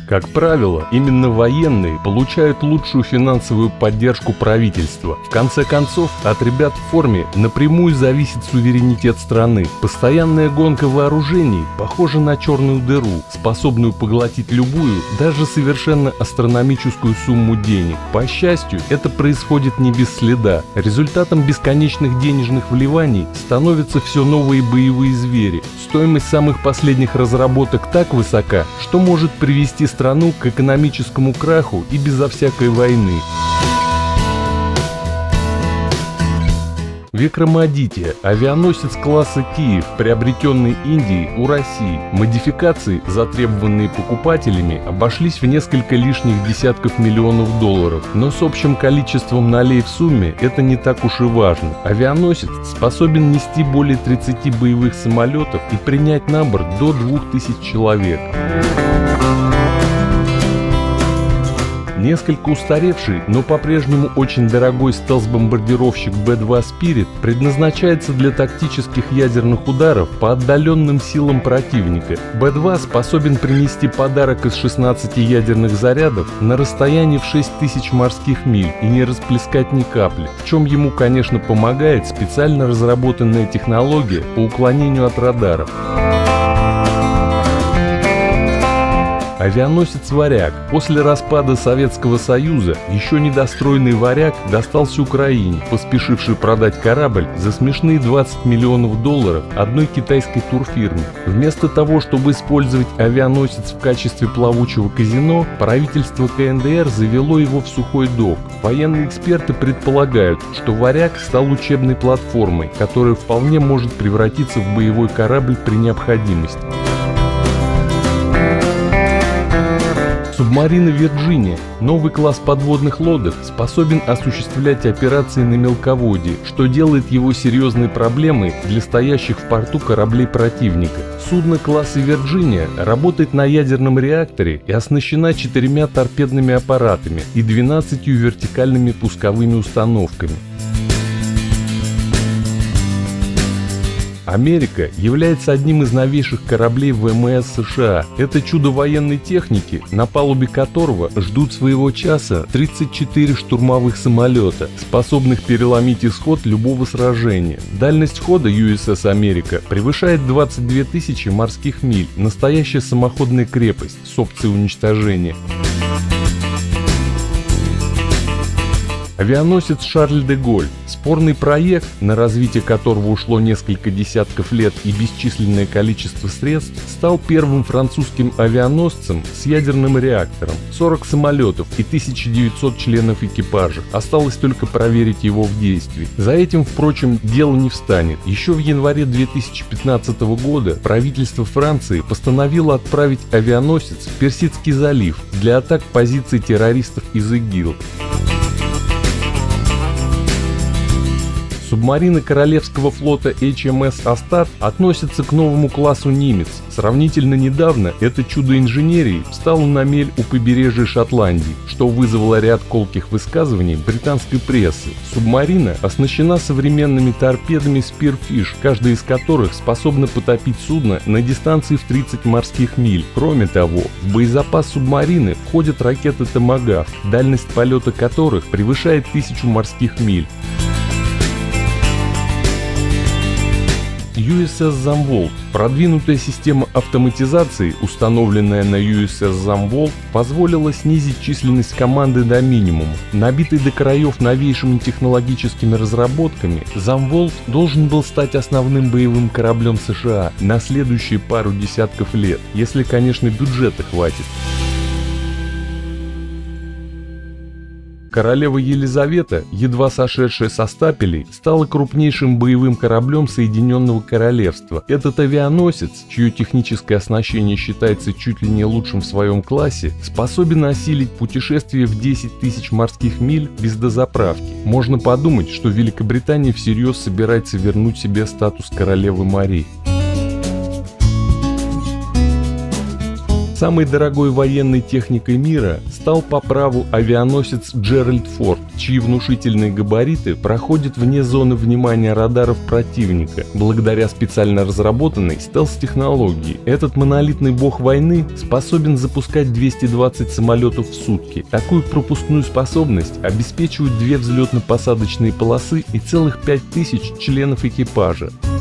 Как правило, именно военные получают лучшую финансовую поддержку правительства. В конце концов, от ребят в форме напрямую зависит суверенитет страны. Постоянная гонка вооружений похожа на черную дыру, способную поглотить любую, даже совершенно астрономическую сумму денег. По счастью, это происходит не без следа. Результатом бесконечных денежных вливаний становятся все новые боевые звери. Стоимость самых последних разработок так высока, что может привести страну к экономическому краху и безо всякой войны. Викрамадитья – авианосец класса Киев, приобретенный Индией у России. Модификации, затребованные покупателями, обошлись в несколько лишних десятков миллионов долларов, но с общим количеством нулей в сумме это не так уж и важно. Авианосец способен нести более 30 боевых самолетов и принять на борт до 2000 человек. Несколько устаревший, но по-прежнему очень дорогой стелс-бомбардировщик Б-2 Spirit предназначается для тактических ядерных ударов по отдаленным силам противника. Б-2 способен принести подарок из 16 ядерных зарядов на расстоянии в 6000 морских миль и не расплескать ни капли, в чем ему, конечно, помогает специально разработанная технология по уклонению от радаров. Авианосец «Варяг». После распада Советского Союза еще недостроенный «Варяг» достался Украине, поспешившей продать корабль за смешные 20 миллионов долларов одной китайской турфирме. Вместо того, чтобы использовать авианосец в качестве плавучего казино, правительство КНДР завело его в сухой док. Военные эксперты предполагают, что «Варяг» стал учебной платформой, которая вполне может превратиться в боевой корабль при необходимости. Субмарина «Вирджиния» – новый класс подводных лодок, способен осуществлять операции на мелководье, что делает его серьезной проблемой для стоящих в порту кораблей противника. Судно класса «Вирджиния» работает на ядерном реакторе и оснащена 4 торпедными аппаратами и 12 вертикальными пусковыми установками. Америка является одним из новейших кораблей ВМС США. Это чудо военной техники, на палубе которого ждут своего часа 34 штурмовых самолета, способных переломить исход любого сражения. Дальность хода USS Америка превышает 22 тысячи морских миль, настоящая самоходная крепость с опцией уничтожения. Авианосец «Шарль де Голль» – спорный проект, на развитие которого ушло несколько десятков лет и бесчисленное количество средств, стал первым французским авианосцем с ядерным реактором. 40 самолетов и 1900 членов экипажа. Осталось только проверить его в действии. За этим, впрочем, дело не встанет. Еще в январе 2015 года правительство Франции постановило отправить авианосец в Персидский залив для атак позиций террористов из ИГИЛ. Субмарины Королевского флота HMS Астад относятся к новому классу «Нимец». Сравнительно недавно это чудо инженерии встало на мель у побережья Шотландии, что вызвало ряд колких высказываний британской прессы. Субмарина оснащена современными торпедами Spearfish, каждая из которых способна потопить судно на дистанции в 30 морских миль. Кроме того, в боезапас субмарины входят ракеты «Томагавк», дальность полета которых превышает 1000 морских миль. USS Zumwalt. Продвинутая система автоматизации, установленная на USS Zumwalt, позволила снизить численность команды до минимума. Набитый до краев новейшими технологическими разработками, Zumwalt должен был стать основным боевым кораблем США на следующие пару десятков лет, если, конечно, бюджета хватит. Королева Елизавета, едва сошедшая со стапелей, стала крупнейшим боевым кораблем Соединенного Королевства. Этот авианосец, чье техническое оснащение считается чуть ли не лучшим в своем классе, способен осилить путешествие в 10 тысяч морских миль без дозаправки. Можно подумать, что Великобритания всерьез собирается вернуть себе статус королевы морей. Самой дорогой военной техникой мира стал по праву авианосец Джеральд Форд, чьи внушительные габариты проходят вне зоны внимания радаров противника. Благодаря специально разработанной стелс-технологии этот монолитный бог войны способен запускать 220 самолетов в сутки. Такую пропускную способность обеспечивают 2 взлетно-посадочные полосы и целых 5000 членов экипажа.